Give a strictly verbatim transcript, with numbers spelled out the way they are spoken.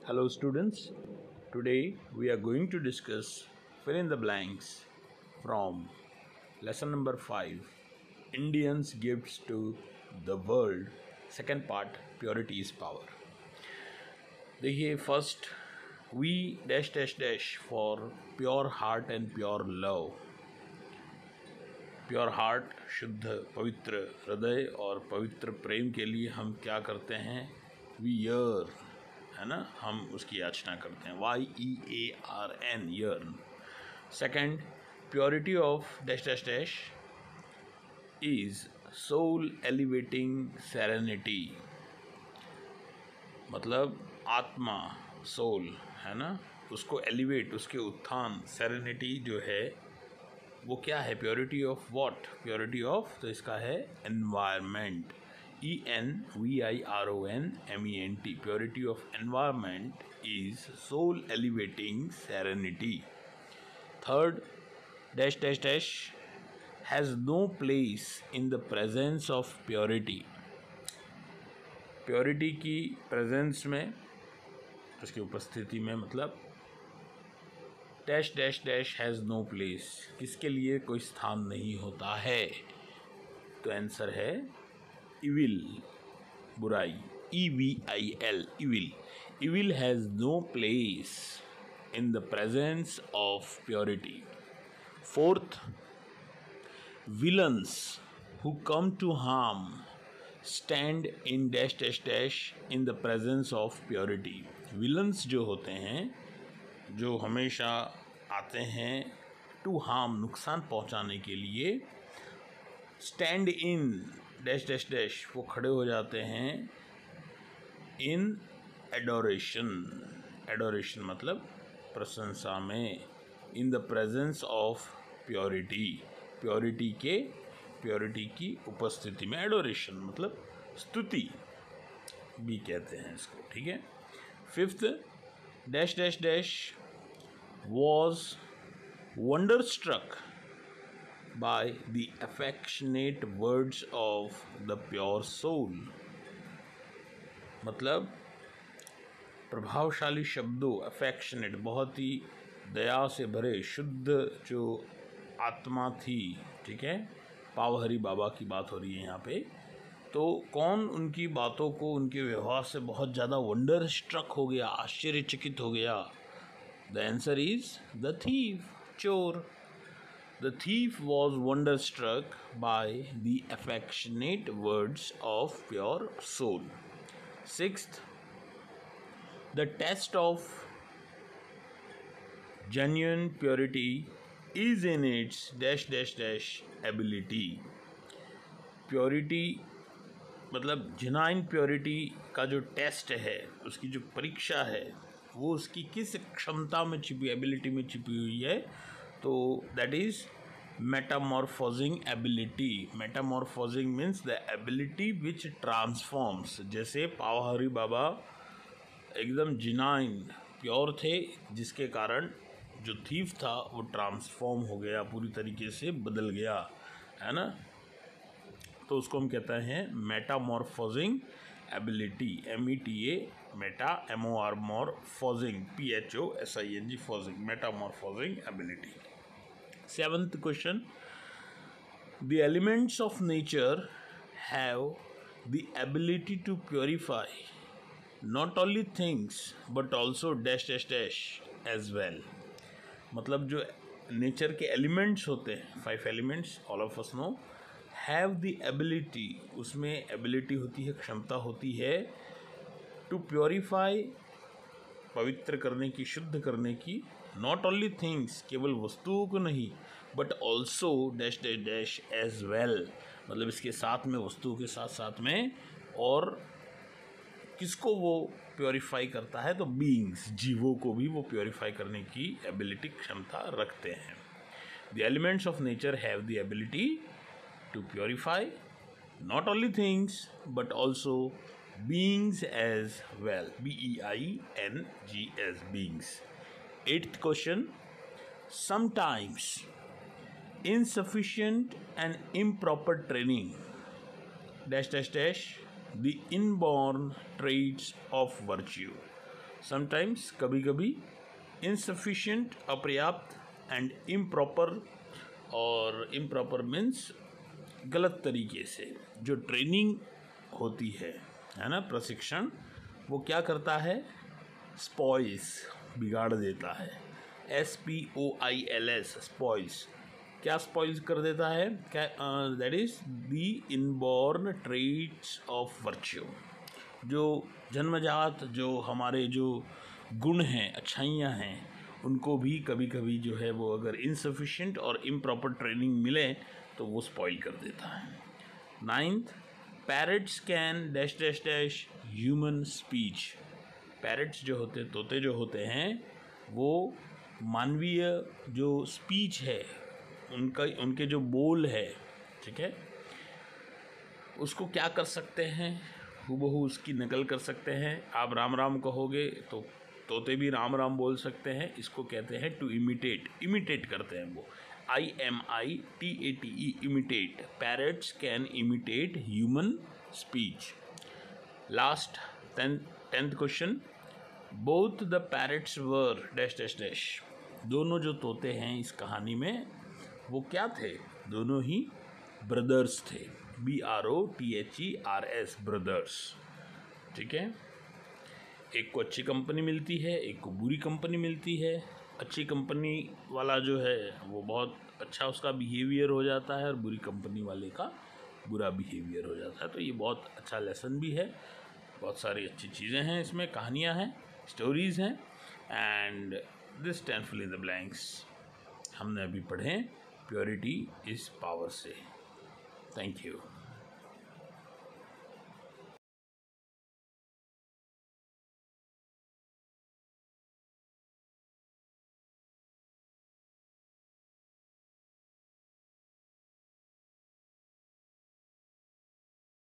Hello, students. Today we are going to discuss fill in the blanks from lesson number five Indians' Gifts to the World. Second part Purity is Power. देखिए first we dash dash dash for pure heart and pure love. Pure heart शुद्ध पवित्र हृदय और पवित्र प्रेम के लिए हम क्या करते हैं? वी यर, है ना, हम उसकी याचना करते हैं. Y E A R N, yearn. Second, purity of dash dash dash is soul elevating serenity. मतलब आत्मा, सोल, है ना, उसको एलिवेट, उसके उत्थान, सेरेनिटी जो है वो क्या है? Purity of what? Purity of, तो इसका है environment. E N V I R O N M E N T. Purity of environment is soul elevating serenity. Third, dash dash dash has no place in the presence of purity. Purity की presence में, उसकी उपस्थिति में, मतलब dash dash dash has no place, किसके लिए कोई स्थान नहीं होता है? तो आंसर है इविल, बुराई. E V I L, evil. Evil has no place in the presence of purity. Fourth, villains who come to harm stand in dash dash dash in the presence of purity. Villains जो होते हैं, जो हमेशा आते हैं to harm, नुकसान पहुंचाने के लिए, stand in dash dash dash, वो खड़े हो जाते हैं इन एडोरेशन. एडोरेशन मतलब प्रशंसा में. In the presence of purity, purity के, प्योरिटी की उपस्थिति में. एडोरेशन मतलब स्तुति भी कहते हैं इसको, ठीक है. Fifth, dash dash dash was wonderstruck by the affectionate words of the pure soul. मतलब प्रभावशाली शब्दों, affectionate, बहुत ही दया से भरे, शुद्ध जो आत्मा थी, ठीक है. पावहरी बाबा की बात हो रही है यहाँ पे. तो कौन उनकी बातों को, उनके व्यवहार से बहुत ज़्यादा वंडर स्ट्रक हो गया, आश्चर्यचकित हो गया? The answer is the thief, चोर. The thief was wonderstruck by the affectionate words of pure soul. Sixth, the test of genuine purity is in its dash dash dash ability. Purity मतलब genuine purity का जो test है, उसकी जो परीक्षा है, वो उसकी किस क्षमता में छिपी, एबिलिटी में छिपी हुई है? तो that is metamorphosing ability. Metamorphosing means the ability which transforms. जैसे पावहरी बाबा एकदम जिनाइन प्योर थे, जिसके कारण जो थीफ था वो ट्रांसफॉर्म हो गया, पूरी तरीके से बदल गया, है ना. तो उसको हम कहते हैं metamorphosing ability. M E T A, meta, M O R, morphosing, P H O S I N G, phosing, metamorphosing ability. Seventh question, the elements of nature have the ability to purify not only things but also dash dash dash as well. मतलब जो nature के elements होते हैं, five elements, all of us know, have the ability, उसमें ability होती है, क्षमता होती है, टू प्योरीफाई, पवित्र करने की, शुद्ध करने की, नॉट ओनली थिंग्स, केवल वस्तुओं को नहीं, but also dash dash dash as well. मतलब इसके साथ में, वस्तुओं के साथ साथ में, और किसको वो प्योरीफाई करता है? तो बीइंग्स, जीवों को भी वो प्योरीफाई करने की एबिलिटी, क्षमता रखते हैं. The elements of nature have the ability to purify not only things but also beings as well. B E I N G S, beings. Eighth question, sometimes insufficient and improper training dash dash dash the inborn traits of virtue. Sometimes, कभी कभी, insufficient, अपर्याप्त, and improper, और improper means गलत तरीके से। जो training होती है है ना, प्रशिक्षण, वो क्या करता है, स्पॉइल्स, बिगाड़ देता है। S P O I L S, spoils, क्या स्पॉइल्स कर देता है, क्या, that is the inborn traits of virtue, जो जन्मजात जो हमारे जो गुण हैं, अच्छाइयाँ हैं, उनको भी कभी कभी जो है वो अगर इनसफिशिएंट और इम्प्रॉपर ट्रेनिंग मिले तो वो स्पॉइल कर देता है। Ninth, parrots can dash dash dash human speech. Parrots जो होते, तोते जो होते हैं, वो मानवीय जो स्पीच है, उनका उनके जो बोल है, ठीक है, उसको क्या कर सकते हैं, हूबहू उसकी नकल कर सकते हैं। आप राम राम कहोगे तो तोते भी राम राम बोल सकते हैं। इसको कहते हैं टू इमिटेट, इमिटेट करते हैं वो, I M I T A T E, imitate. Parrots can imitate human speech. Last tenth question, both the parrots were dash dash dash. दोनों जो तोते हैं इस कहानी में, वो क्या थे, दोनों ही ब्रदर्स थे, B R O T H E R S, brothers, ठीक है। एक को अच्छी कंपनी मिलती है, एक को बुरी कंपनी मिलती है। अच्छी कंपनी वाला जो है वो बहुत अच्छा उसका बिहेवियर हो जाता है, और बुरी कंपनी वाले का बुरा बिहेवियर हो जाता है। तो ये बहुत अच्छा लेसन भी है, बहुत सारी अच्छी चीज़ें हैं इसमें, कहानियाँ हैं, स्टोरीज़ हैं। And this ten fill in the blanks हमने अभी पढ़े प्योरिटी इज़ पावर से। Thank you.